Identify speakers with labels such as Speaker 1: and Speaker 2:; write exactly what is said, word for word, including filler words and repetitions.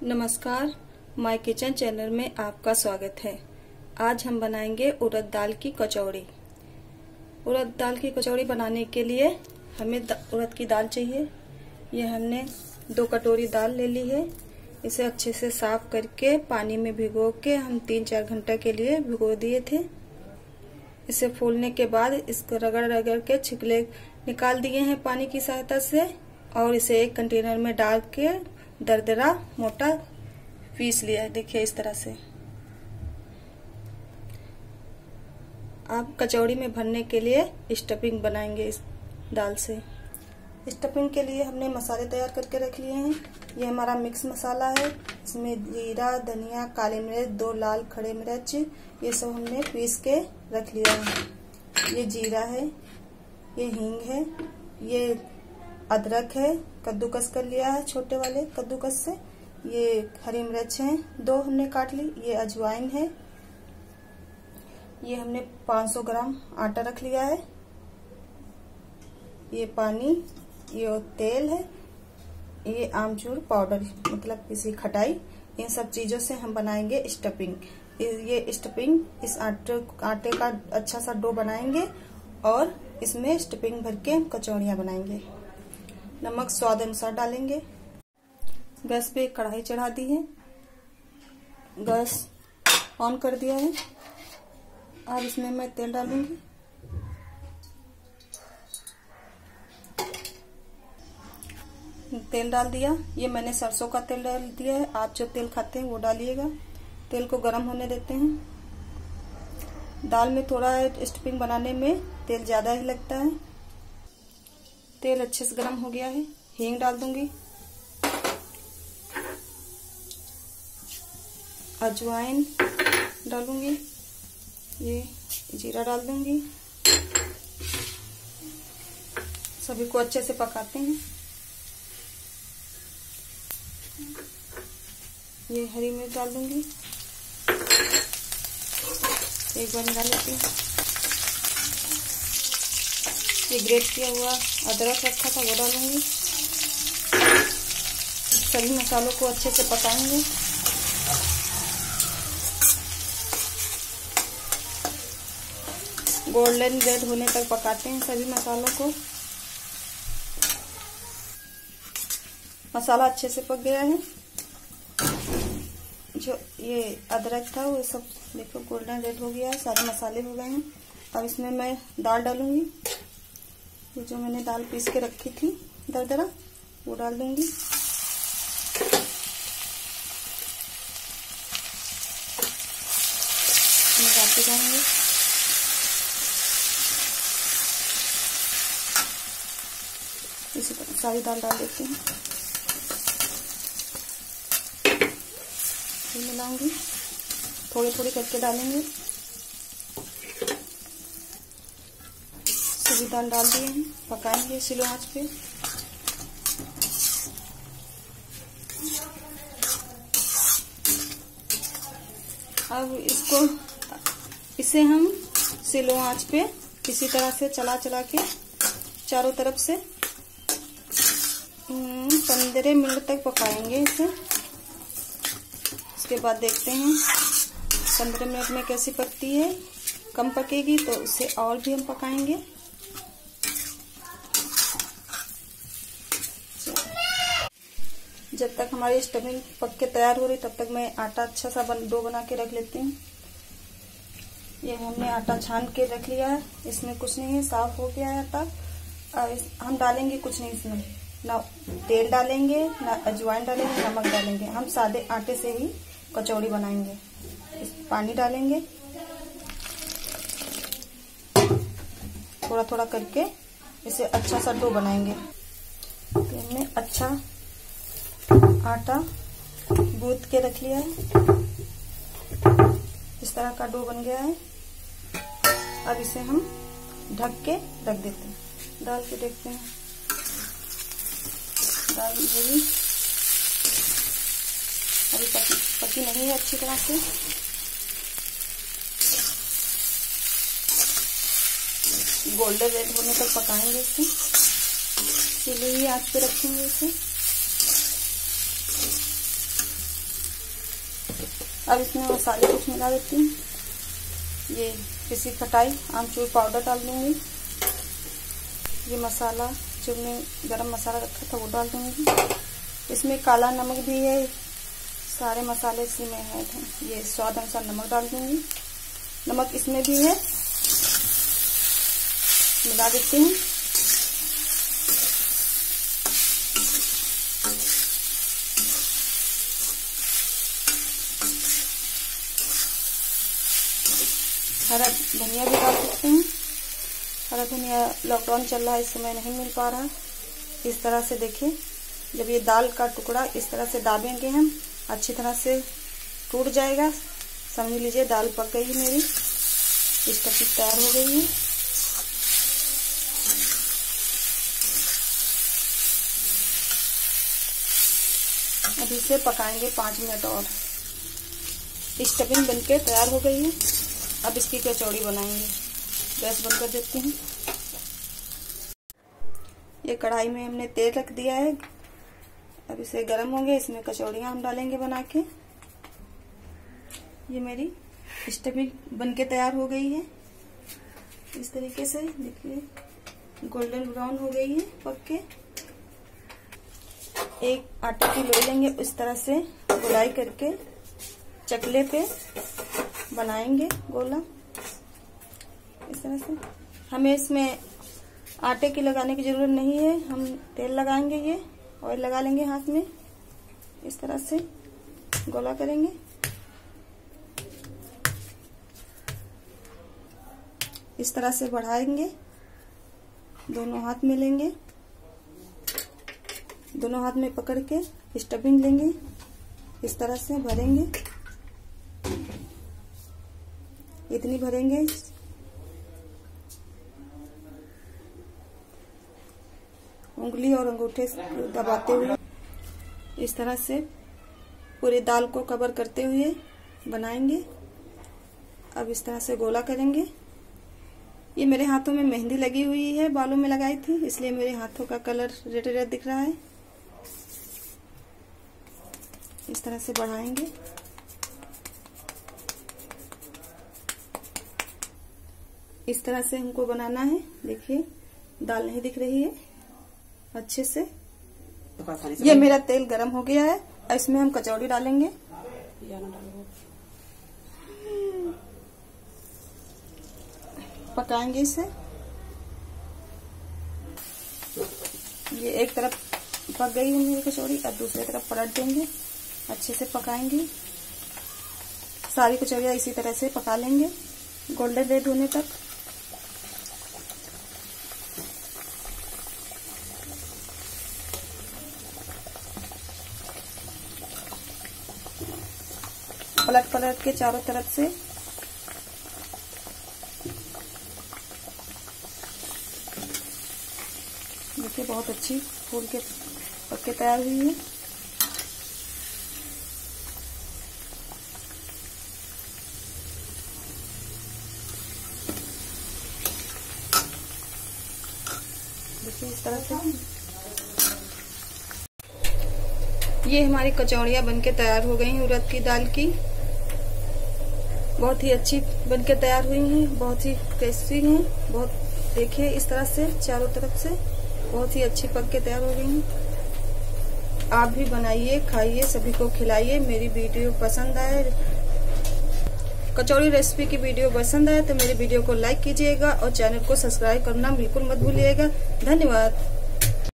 Speaker 1: नमस्कार, my kitchen channel में आपका स्वागत है। आज हम बनाएंगे उड़द दाल की कचौड़ी। उड़द दाल की कचौड़ी बनाने के लिए हमें उड़द की दाल चाहिए। ये हमने दो कटोरी दाल ले ली है। इसे अच्छे से साफ करके पानी में भिगो के हम तीन चार घंटा के लिए भिगो दिए थे। इसे फूलने के बाद इसको रगड़ रगड़ के छिकले निकाल दिए हैं पानी की सहायता से, और इसे एक कंटेनर में डाल के दरदरा मोटा पीस लिया है। देखिए इस तरह से। आप कचौड़ी में भरने के लिए स्टफिंग बनाएंगे इस दाल से। स्टफिंग के लिए हमने मसाले तैयार करके रख लिए हैं। ये हमारा मिक्स मसाला है। इसमें जीरा, धनिया, काली मिर्च, दो लाल खड़े मिर्च, ये सब हमने पीस के रख लिया है। ये जीरा है, ये हींग है, ये अदरक है, कद्दूकस कर लिया है छोटे वाले कद्दूकस से। ये हरी मिर्च है, दो हमने काट ली। ये अजवाइन है। ये हमने पाँच सौ ग्राम आटा रख लिया है। ये पानी, ये तेल है, ये आमचूर पाउडर मतलब किसी खटाई। इन सब चीजों से हम बनाएंगे स्टफिंग। ये स्टफिंग इस आटे आटे का अच्छा सा डो बनाएंगे और इसमें स्टफिंग भर के कचौड़ियां बनाएंगे। नमक स्वाद अनुसार डालेंगे। गैस पे कढ़ाई चढ़ा दी है, गैस ऑन कर दिया है। अब इसमें मैं तेल डालूंगी। तेल डाल दिया। ये मैंने सरसों का तेल डाल दिया है। आप जो तेल खाते हैं वो डालिएगा। तेल को गर्म होने देते हैं। दाल में थोड़ा स्टफिंग बनाने में तेल ज्यादा ही लगता है। तेल अच्छे से गर्म हो गया है। हींग डाल दूंगी, अजवाइन डालूंगी, ये जीरा डाल दूंगी। सभी को अच्छे से पकाते हैं। ये हरी मिर्च डाल दूंगी, एक बार मिला लेती हूँ। ये ग्रेट किया हुआ अदरक रखा था वो डालूंगी। सभी मसालों को अच्छे से पकाएंगे। गोल्डन रेड होने तक पकाते हैं सभी मसालों को। मसाला अच्छे से पक गया है। जो ये अदरक था वो सब देखो गोल्डन रेड हो गया है। सारे मसाले हो गए हैं। अब इसमें मैं दाल डालूंगी। ये जो मैंने दाल पीस के रखी थी दरदरा वो डाल दूंगी। मिलाते जाएंगे। इसी तरह सारी दाल डाल देते हैं। मिलाऊंगी, थोड़ी थोड़ी करके डालेंगे। सभी दाल डाल दिए हैं। पकाएंगे स्लो आंच पे। अब इसको इसे हम स्लो आंच पे इसी तरह से चला चला के चारों तरफ से पंद्रह मिनट तक पकाएंगे इसे। इसके बाद देखते हैं पंद्रह मिनट में कैसी पकती है। कम पकेगी तो उसे और भी हम पकाएंगे। जब तक हमारी स्टफिंग पक के तैयार हो रही तब तक मैं आटा अच्छा सा बन, डो बना के रख लेती हूँ। ये हमने आटा छान के रख लिया है। इसमें कुछ नहीं है, साफ हो गया है आटा। और इस, हम डालेंगे कुछ नहीं इसमें, ना तेल डालेंगे, ना अजवाइन डालेंगे, नमक डालेंगे। हम सादे आटे से ही कचौड़ी बनाएंगे। इस पानी डालेंगे थोड़ा थोड़ा करके, इसे अच्छा सा डो बनाएंगे। तो हमने अच्छा आटा गूंथ के रख लिया है। इस तरह का डो बन गया है। अब इसे हम ढक के रख देते हैं। डाल के देखते हैं। दाल होगी अभी पकी पकी नहीं है अच्छी तरह से। गोल्डन रेड होने तक पकाएंगे इसे। इसीलिए आंच पे रखेंगे इसे। अब इसमें मसाले कुछ मिला देती हूँ। ये पिसी खटाई आमचूर पाउडर डाल दूंगी। ये मसाला जो मैंने गरम मसाला रखा था वो डाल दूंगी। इसमें काला नमक भी है, सारे मसाले इसी में है। ये स्वाद अनुसार नमक डाल दूंगी। नमक इसमें भी है, मिला देती हूँ। हरा धनिया भी डाल सकते हैं। हरा धनिया लॉकडाउन चल रहा है, इस समय नहीं मिल पा रहा। इस तरह से देखिए, जब ये दाल का टुकड़ा इस तरह से दाबेंगे हम, अच्छी तरह से टूट जाएगा। समझ लीजिए दाल पक गई मेरी, स्टफिंग तैयार हो गई है। अब इसे पकाएंगे पाँच मिनट और। स्टफिंग बनके तैयार हो गई है। अब इसकी कचौड़ी बनाएंगे। गैस बंद कर देती हूँ। ये कढ़ाई में हमने तेल रख दिया है, अब इसे गर्म होंगे। इसमें कचौड़ियाँ हम डालेंगे बना के। ये मेरी स्टफिंग बनके तैयार हो गई है। इस तरीके से देखिए गोल्डन ब्राउन हो गई है पक के। एक आटे की लोई लेंगे, इस तरह से गोलाई करके चकले पे बनाएंगे गोला। इस तरह से हमें इसमें आटे की लगाने की जरूरत नहीं है, हम तेल लगाएंगे। ये ऑयल लगा लेंगे हाथ में, इस तरह से गोला करेंगे। इस तरह से बढ़ाएंगे, दोनों हाथ में लेंगे, दोनों हाथ में पकड़ के स्टफिंग लेंगे, इस तरह से भरेंगे। इतनी भरेंगे। उंगली और अंगूठे से दबाते हुए इस तरह से पूरी दाल को कवर करते हुए बनाएंगे। अब इस तरह से गोला करेंगे। ये मेरे हाथों में मेहंदी लगी हुई है, बालों में लगाई थी, इसलिए मेरे हाथों का कलर रेड रेड दिख रहा है। इस तरह से बढ़ाएंगे। इस तरह से हमको बनाना है। देखिए दाल नहीं दिख रही है अच्छे से। ये मेरा तेल गरम हो गया है, इसमें हम कचौड़ी डालेंगे। पकाएंगे इसे। ये एक तरफ पक गई है मेरी कचौड़ी, अब दूसरी तरफ पलट देंगे, अच्छे से पकाएंगे। सारी कचौड़ियाँ इसी तरह से पका लेंगे गोल्डन रेड होने तक। पलट पलट के चारों तरफ से देखिए बहुत अच्छी फूल के पक के तैयार हुई है। देखिए इस तरह से ये हमारी कचौड़ियाँ बनके तैयार हो गई हैं उड़द की दाल की। बहुत ही अच्छी बनके तैयार हुई हैं, बहुत ही टेस्टी हैं। बहुत देखिए इस तरह से चारों तरफ से बहुत ही अच्छी पक के तैयार हो गई हैं। आप भी बनाइए, खाइए, सभी को खिलाइए। मेरी वीडियो पसंद आए, कचौड़ी रेसिपी की वीडियो पसंद आए तो मेरी वीडियो को लाइक कीजिएगा और चैनल को सब्सक्राइब करना बिल्कुल मत भूलिएगा। धन्यवाद।